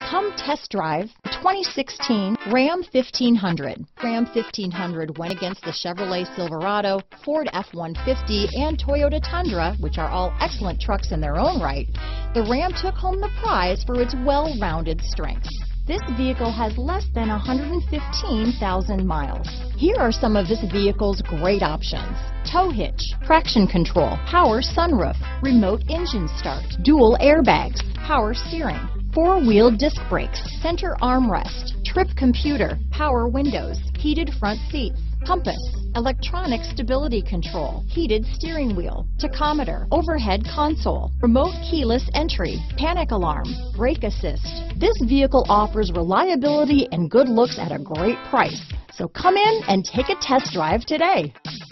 Come test drive the 2016 Ram 1500. Ram 1500 went against the Chevrolet Silverado, Ford F-150, and Toyota Tundra, which are all excellent trucks in their own right. The Ram took home the prize for its well-rounded strengths. This vehicle has less than 115,000 miles. Here are some of this vehicle's great options: tow hitch, traction control, power sunroof, remote engine start, dual airbags, power steering, four-wheel disc brakes, center armrest, trip computer, power windows, heated front seats, compass, electronic stability control, heated steering wheel, tachometer, overhead console, remote keyless entry, panic alarm, brake assist. This vehicle offers reliability and good looks at a great price. So come in and take a test drive today.